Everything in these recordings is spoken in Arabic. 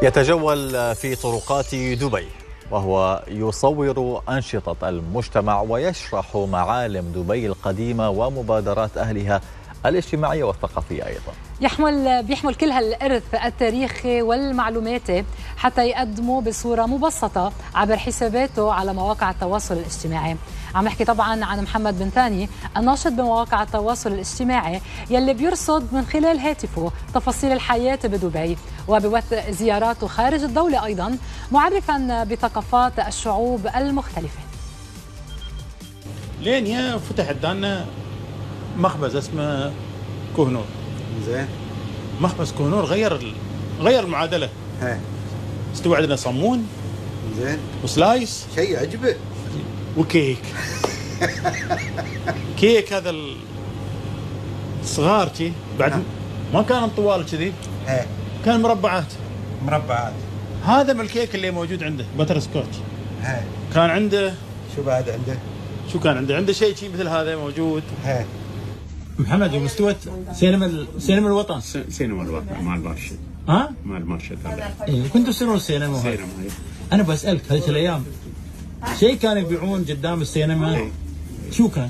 يتجول في طرقات دبي وهو يصور أنشطة المجتمع ويشرح معالم دبي القديمة ومبادرات أهلها الاجتماعية والثقافية أيضا. بيحمل كل هالإرث التاريخي والمعلوماتي حتى يقدمه بصورة مبسطة عبر حساباته على مواقع التواصل الاجتماعي. عم نحكي طبعا عن محمد بن ثاني الناشط بمواقع التواصل الاجتماعي يلي بيرصد من خلال هاتفه تفاصيل الحياة بدبي وبوث زياراته خارج الدولة أيضا، معرفا بثقافات الشعوب المختلفة. لين يا فتح عندنا مخبز اسمه كهنور. زين. مخبز كهنور غير المعادله. استوى عندنا صمون. زين. وسلايس. شيء عجبه. وكيك. كيك هذا الصغار كي بعد ما كان طوال كذي. كان مربعات. هذا من الكيك اللي موجود عنده بتر سكوتش. كان عنده شو بعد عنده؟ شو كان عنده؟ عنده شيء مثل هذا موجود. محمد مستوى سينما الوطن. سينما الوطن مع المرشد. مع المرشد هذا. كنتوا تسوون السينما هاي. انا بسالك هذيك الايام شيء كانوا يبيعون قدام السينما. شو كان؟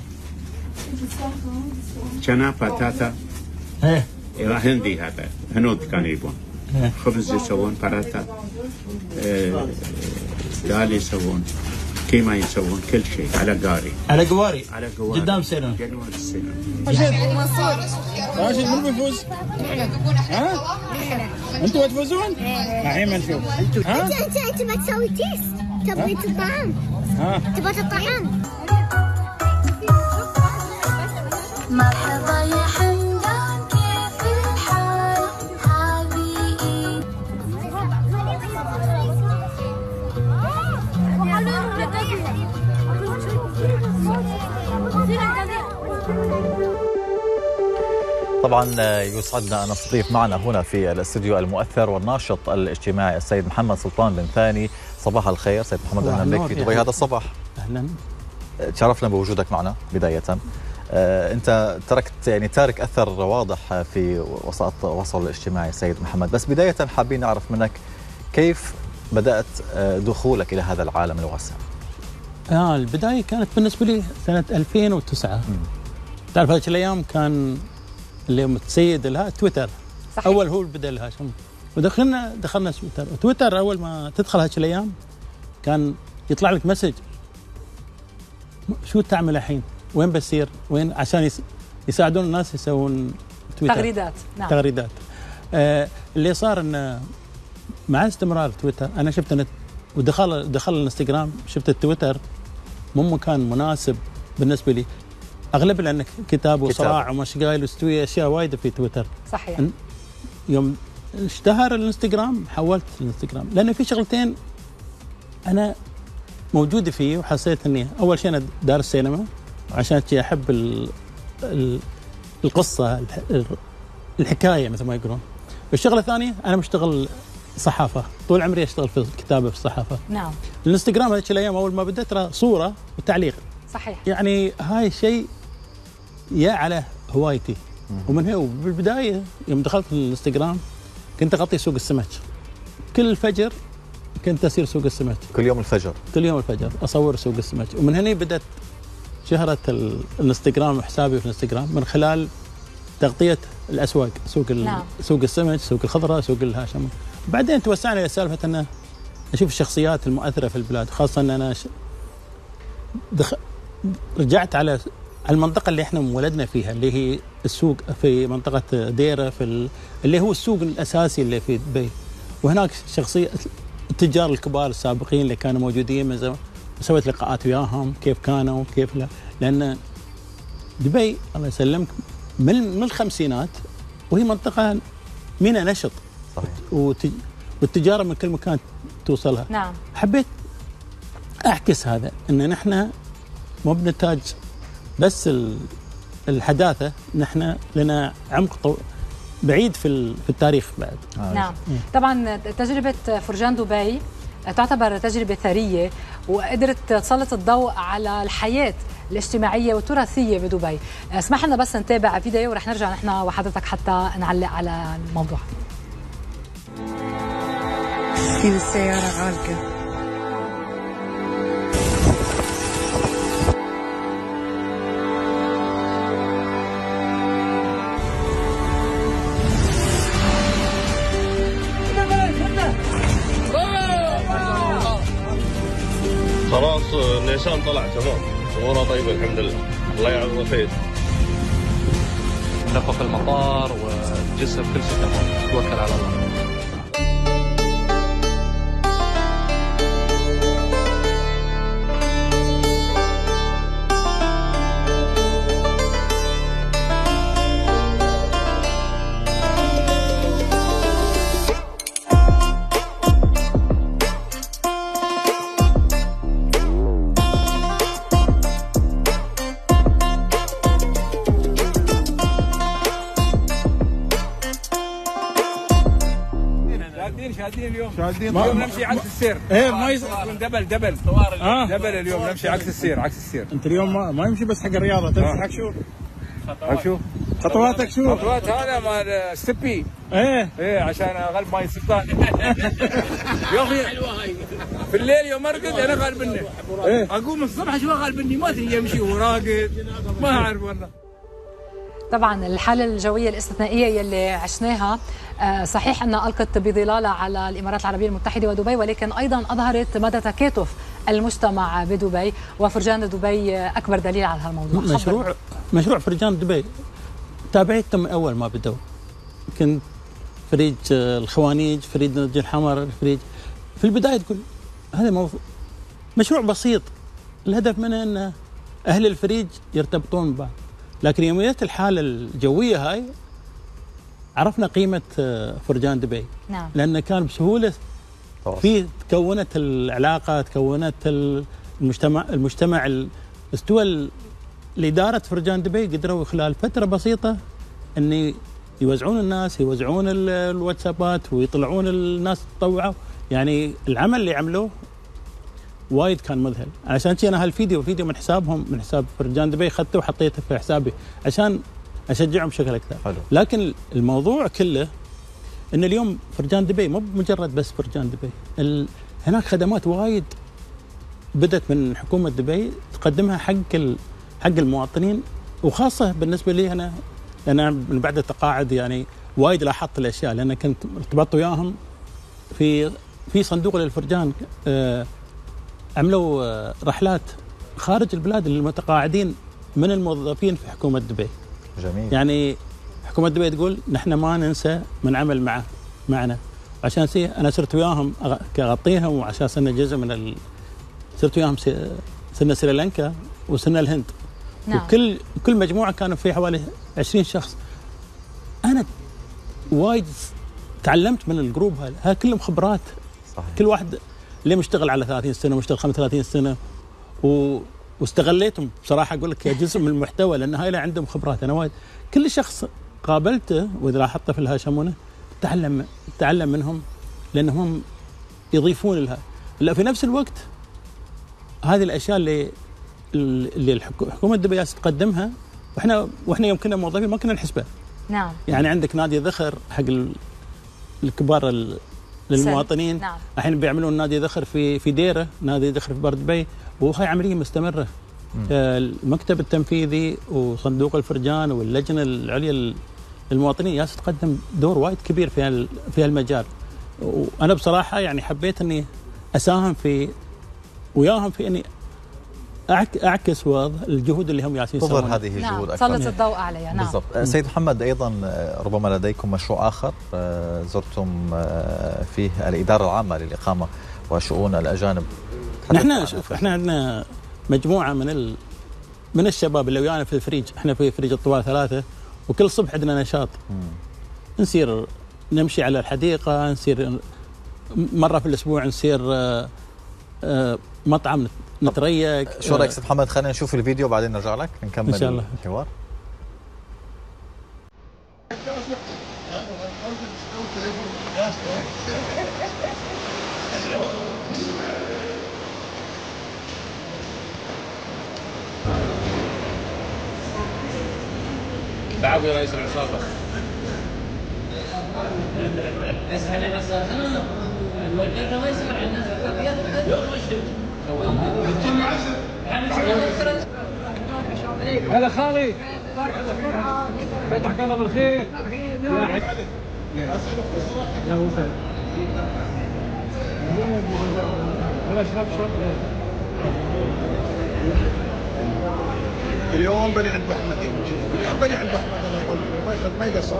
كان باتاتا. هندي هذا هنود كانوا يبون. خبز يسوون باراتا. دال يسوون. كيما يسوون كل شيء على قواري قدام السينما. راشد من بيفوز؟ ها؟ انتوا بتفوزون؟ الحين ما نشوف. انت بتسوي تيست. تبغى الطعام. تبغى الطعام. مرحبا يا حمدان كيف الحال؟ حبيبي. طبعا يسعدنا أن نستضيف معنا هنا في الاستوديو المؤثر والناشط الاجتماعي السيد محمد سلطان بن ثاني. صباح الخير سيد محمد، أهلا بك في دبي هذا الصباح. أهلا، تشرفنا بوجودك معنا بداية. أنت تارك أثر واضح في وسائل التواصل الاجتماعي سيد محمد، بس بداية حابين نعرف منك كيف بدأت دخولك إلى هذا العالم الواسع؟ البداية كانت بالنسبة لي سنة 2009. تعرف هذيك الأيام كان اللي متسيد لها تويتر. صحيح. أول هو بدأ لها ودخلنا تويتر أول ما تدخل هذيك الأيام كان يطلع لك مسج شو تعمل الحين؟ وين بسير؟ وين عشان يساعدون الناس يسوون تويتر تغريدات. نعم. تغريدات. اللي صار إنه مع استمرار تويتر أنا شفت إنه ودخل الانستغرام، شفت التويتر مو مكان مناسب بالنسبة لي. أغلب لأنك كتاب وصراع ومشقايل واستوي أشياء وايدة في تويتر. صحيح. يوم اشتهر الانستغرام حولت الانستغرام لأن في شغلتين أنا موجودة فيه، وحسيت إني أول شيء أنا دارس سينما عشان أحب القصة الحكاية مثل ما يقولون. والشغلة الثانية أنا مشتغل صحافة، طول عمري أشتغل في الكتابة في الصحافة. نعم. الانستغرام هذيك الأيام أول ما بدأت ترى صورة وتعليق. صحيح. يعني هاي الشيء يا على هوايتي. ومن هو بالبداية يوم دخلت الانستغرام كنت أغطي سوق السمك كل الفجر، كنت أسير سوق السمك كل يوم الفجر أصور سوق السمك. ومن هنا بدأت شهرة الانستغرام وحسابي في الانستغرام من خلال تغطية الأسواق، سوق السمك، سوق الخضرة، سوق الهاشم. بعدين توسعنا إلى سالفة أن أشوف الشخصيات المؤثرة في البلاد، خاصة أن أنا رجعت على المنطقة اللي احنا مولدنا فيها اللي هي السوق في منطقة ديرة اللي هو السوق الأساسي اللي في دبي. وهناك شخصية التجار الكبار السابقين اللي كانوا موجودين من زمان، سويت لقاءات وياهم كيف كانوا كيف لا، لأن دبي الله يسلمك من الخمسينات وهي منطقة منها نشط. صحيح. والتجارة من كل مكان توصلها. نعم. حبيت أعكس هذا إن نحن مو بنتاج بس الحداثة، نحن لنا عمق بعيد في التاريخ بعد. نعم. طبعا تجربة فرجان دبي تعتبر تجربة ثرية وقدرت تسلط الضوء على الحياة الاجتماعية والتراثية بدبي. اسمح لنا بس نتابع فيديو ورح نرجع نحن وحضرتك حتى نعلق على الموضوع. أكيد السيارة غالية. خلاص نيسان طلع تمام، اموره طيبه الحمد لله، الله يعوضه خير. نفخ المطار والجسر كل شيء تمام، توكل على الله. شادين اليوم نمشي عكس السير. ايه ما يصير دبل دبل اليوم نمشي عكس السير. انت اليوم ما يمشي بس حق الرياضه، تمشي حق شو؟ خطواتك شو؟ خطوات هذا مال ستبي. ايه عشان اغلب ماي السلطان. يا اخي حلوه هاي. في الليل يوم ارقد انا غالبني. اقوم الصبح اشوفه غالبني، ما ادري يمشي وراقد، ما اعرف والله. طبعا الحالة الجوية الاستثنائية يلي عشناها صحيح أنها ألقت بظلالها على الإمارات العربية المتحدة ودبي، ولكن أيضا أظهرت مدى تكاتف المجتمع بدبي، وفرجان دبي أكبر دليل على هالموضوع. مشروع فرجان دبي تابعته من أول ما بدأوا. كنت فريج الخوانيج، فريج نضج الحمر، فريج في البداية تقول هذا مشروع بسيط، الهدف منه أن أهل الفريج يرتبطون ببعض. لكن يوم جت الحالة الجوية هاي عرفنا قيمة فرجان دبي. نعم. لأن كان بسهولة في تكونت العلاقة، تكونت المجتمع استوى لإدارة فرجان دبي، قدروا خلال فترة بسيطة أن يوزعون الناس، يوزعون الواتسابات ويطلعون الناس تطوعوا. يعني العمل اللي عملوه وايد كان مذهل. عشان كذا انا هالفيديو من حسابهم، من حساب فرجان دبي، اخذته وحطيته في حسابي عشان اشجعهم بشكل اكثر. حلو. لكن الموضوع كله ان اليوم فرجان دبي مو مجرد بس فرجان دبي، هناك خدمات وايد بدت من حكومه دبي تقدمها حق المواطنين، وخاصه بالنسبه لي انا، لان من بعد التقاعد يعني وايد لاحظت الاشياء، لان كنت ارتبطت وياهم في صندوق للفرجان. عملوا رحلات خارج البلاد للمتقاعدين من الموظفين في حكومة دبي. جميل. يعني حكومة دبي تقول نحن ما ننسى من عمل معنا، عشان أنا صرت وياهم أغطيهم، وعشان صرنا جزء من صرت وياهم سنة سريلانكا وسنة الهند. نعم. وكل مجموعة كانوا في حوالي 20 شخص. أنا وايد تعلمت من الجروب هذا كلهم خبرات. صحيح. كل واحد اللي مشتغل على 30 سنه، مشتغل 35 سنه، واستغليتهم بصراحه. اقول لك يا جزء من المحتوى، لان هاي عندهم خبرات. انا وايد كل شخص قابلته واذا لاحظته في الهاشمونه تعلم منهم، لانهم يضيفون لها. لا في نفس الوقت هذه الاشياء اللي حكومه دبي تقدمها، واحنا يوم كنا موظفين ما كنا نحسبها. نعم. يعني عندك نادي ذخر حق الكبار للمواطنين. نعم. الحين بيعملون نادي ذخر في ديره، نادي ذخر في بار دبي، وهي عمليه مستمره. المكتب التنفيذي وصندوق الفرجان واللجنه العليا للمواطنين تقدم دور وايد كبير في هالمجال. وانا بصراحه يعني حبيت اني اساهم وياهم في اني اعكس الجهود اللي هم ياسين تظهر هذه الجهود اكثر. سلط الضوء عليها. نعم. بالضبط. سيد محمد، ايضا ربما لديكم مشروع اخر زرتم فيه الاداره العامه للاقامه وشؤون الاجانب. احنا عندنا مجموعه من الشباب اللي ويانا في الفريج. احنا في فريج الطوال 3، وكل صبح عندنا نشاط. نسير نمشي على الحديقه، نسير مره في الاسبوع، نسير مطعم نتريق. شو رايك سيد محمد؟ خلينا نشوف الفيديو بعدين نرجع لك نكمل إن شاء الله الحوار. تعالوا يا رئيس العصابه. هلا خالي فتحك الله بالخير يا وفاء اليوم بني عند محمد بني عند محمد الله يقول ما يقصر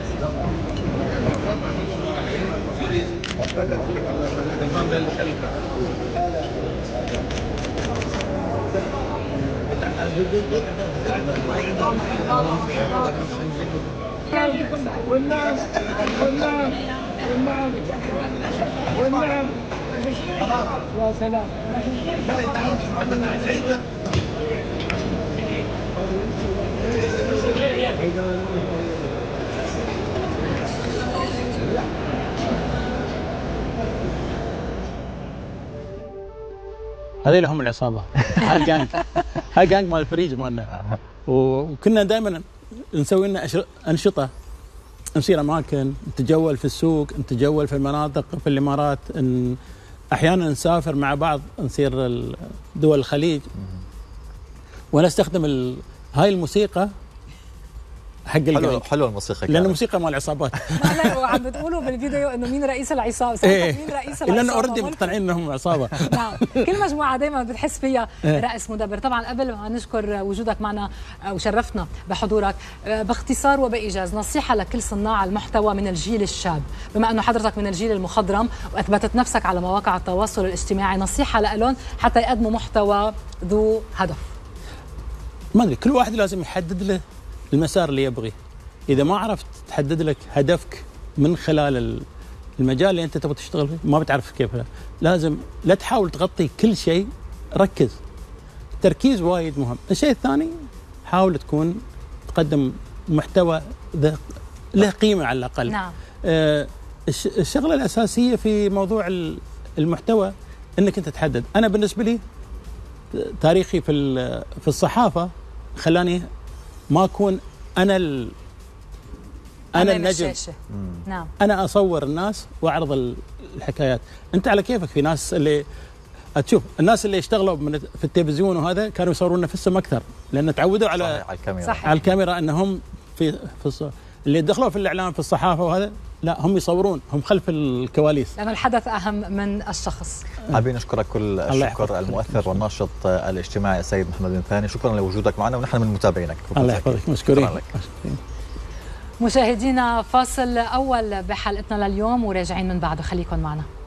والنعم والنعم والنعم والنعم يا سلام هذول هم العصابه. هاي جانج مال الفريج مالنا. وكنا دائما نسوي لنا انشطه، نسير اماكن، نتجول في السوق، نتجول في المناطق في الامارات، احيانا نسافر مع بعض، نسير دول الخليج، ونستخدم هاي الموسيقى حق حلو الموسيقى لأن الموسيقى مال العصابات. وعم بتقولوا بالفيديو انه مين رئيس العصابه؟ مين رئيس العصابه؟ لانه اوريدي مقتنعين انهم عصابه. نعم، كل مجموعه دائما بتحس فيها رئيس مدبر. طبعا قبل ما نشكر وجودك معنا وشرفتنا بحضورك، باختصار وبايجاز نصيحه لكل صناع المحتوى من الجيل الشاب، بما انه حضرتك من الجيل المخضرم واثبتت نفسك على مواقع التواصل الاجتماعي، نصيحه لهم حتى يقدموا محتوى ذو هدف. ما ادري، كل واحد لازم يحدد له المسار اللي يبغيه. إذا ما عرفت تحدد لك هدفك من خلال المجال اللي أنت تبغى تشتغل فيه، ما بتعرف كيف. لازم لا تحاول تغطي كل شيء، ركز. التركيز وايد مهم. الشيء الثاني، حاول تقدم محتوى له قيمة على الأقل. نعم. الشغلة الأساسية في موضوع المحتوى أنك أنت تحدد. أنا بالنسبة لي تاريخي في الصحافة خلاني ما أكون أنا النجم. نعم. أنا أصور الناس وأعرض الحكايات. أنت على كيفك. في ناس اللي تشوف الناس اللي اشتغلوا في التلفزيون وهذا كانوا يصورون نفسهم أكثر، لأن تعودوا على الكاميرا. على الكاميرا. أنهم اللي دخلوا في الإعلام في الصحافة وهذا لا، هم يصورون، هم خلف الكواليس، لأن الحدث أهم من الشخص. حابين نشكرك كل الشكر المؤثر والناشط الاجتماعي السيد محمد بن ثاني. شكرا لوجودك معنا ونحن من متابعينك. الله يحفظك. مشكورين. مشاهدينا، فاصل أول بحلقتنا لليوم وراجعين من بعده، خليكم معنا.